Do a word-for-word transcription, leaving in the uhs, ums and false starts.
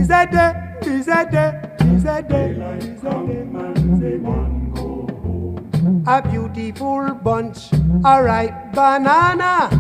is a day, is a day, is a day, is a day. A beautiful bunch, a ripe banana.